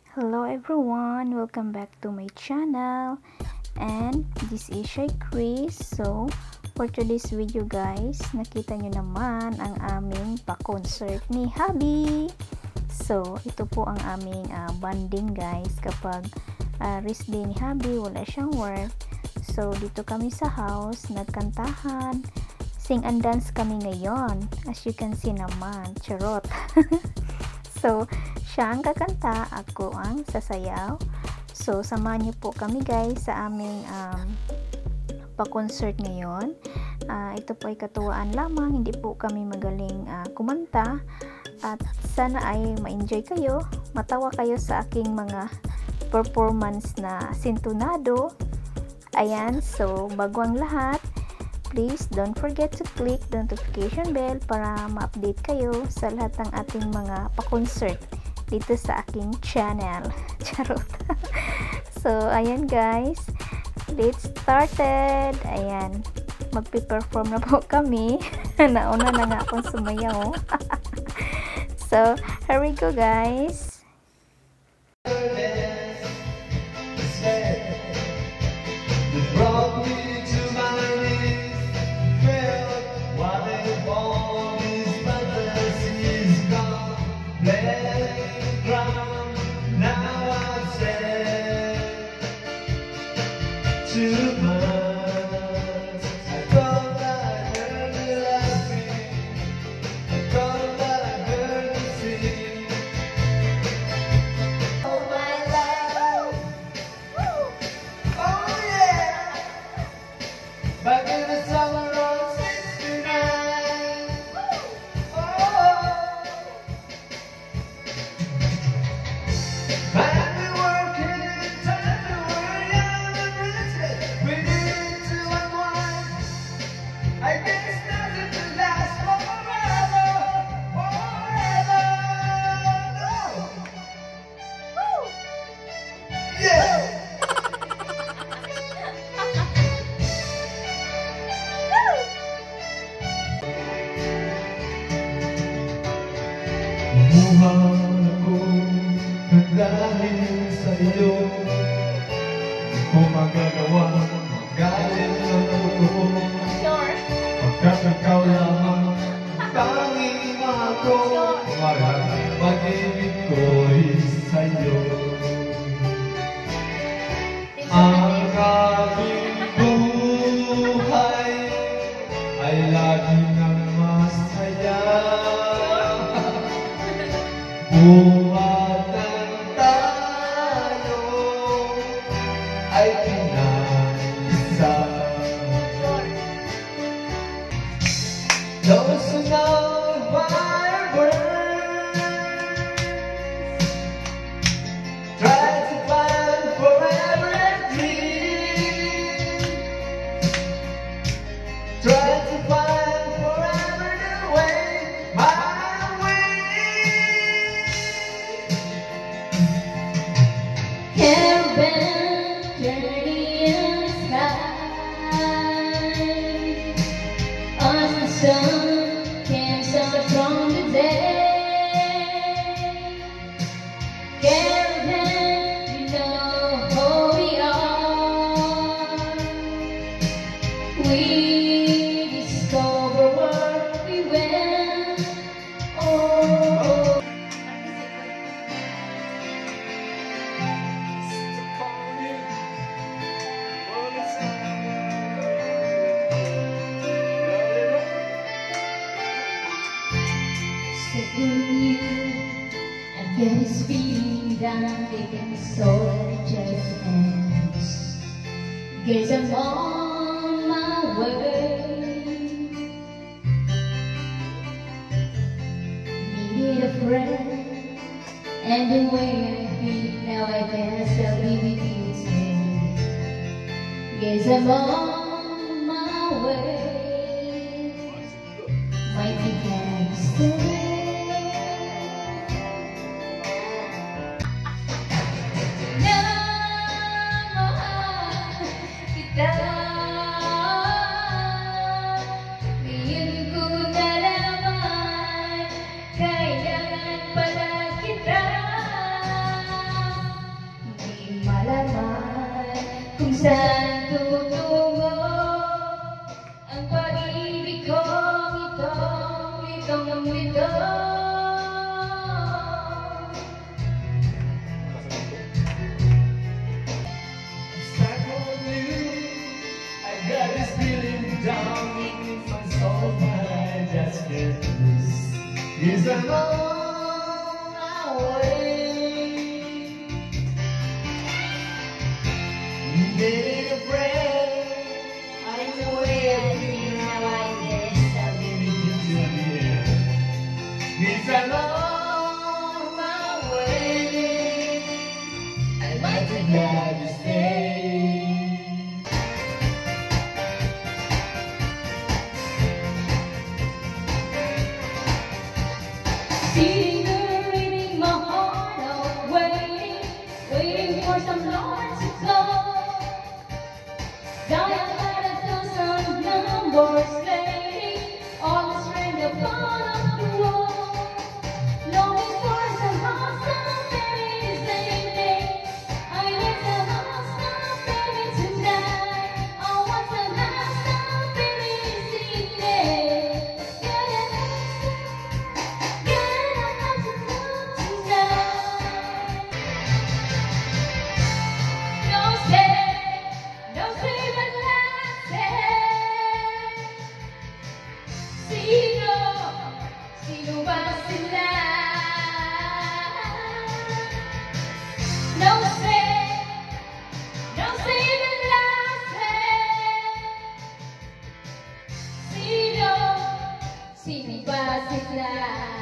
Hello everyone, welcome back to my channel, and this is Shy Chris. So for today's video guys, nakita nyo naman ang aming pa-concert ni Hubby. So ito po ang aming bonding guys kapag rest day ni Hubby, wala siyang work. So dito kami sa house, nagkantahan, sing and dance kami ngayon, as you can see naman, charot. So siya ang kakanta, ako ang sasayaw. So samahan niyo po kami guys sa aming pa-concert ngayon. Ito po ay katuwaan lamang, hindi po kami magaling kumanta, at sana ay ma-enjoy kayo, matawa kayo sa aking mga performance na sintunado. Ayan, so bago ang lahat, please don't forget to click the notification bell para ma-update kayo sa lahat ng ating mga pa-concert dito sa aking channel. Charot. So ayan guys, let's started. Ayan, magpi-perform na po kami. Nauna na nga akong sumayaw. So here we go guys. Too much. I thought that I heard you laughing. I thought that I heard you sing. Oh my love. Oh yeah. Back in the summer of '69. Oh. I've been working in time to worry. We need to unwind. I guess nothing to last forever, forever. No. Woo. Yeah. Buhay ako dahil sa iyo. Kung magagawa, magaling ang totoo. Pagkat ikaw lamang tanging ako, maraming pag-ibig ko'y sa'yo. Ang aking buhay ay laging ang masaya. Buwatan tayo ay pinag-isa. Those who know my words try to find forever a dream. Try to find forever the way, my way. Caravan journey in the sky, on the sun came so strong today. Caravan, you know who we are. We discover where we went. Oh. Second I get this feeling that I'm taking so that it just ends. Guess I'm on my way. Needed a friend, and the way I feel now, I guess I'll be with you today. Guess I'm on my way. Might be next day. Kailangan pala kita. itong ito. Start on you. I got this feeling down in my soul, but I just can't lose. Yes, I'm on my way. Getting a friend. I know it. Now I guess I'll be with you. Yes, I'm on my way. I want to Glad you stay. sitting there reading my heart out, waiting for some Lord to come. Dial at 1,000 numbers lady, all the strength upon the wall. Longing for some hostile baby baby. I need some hostile baby tonight. I want some hostile baby tonight. Sino ba sila?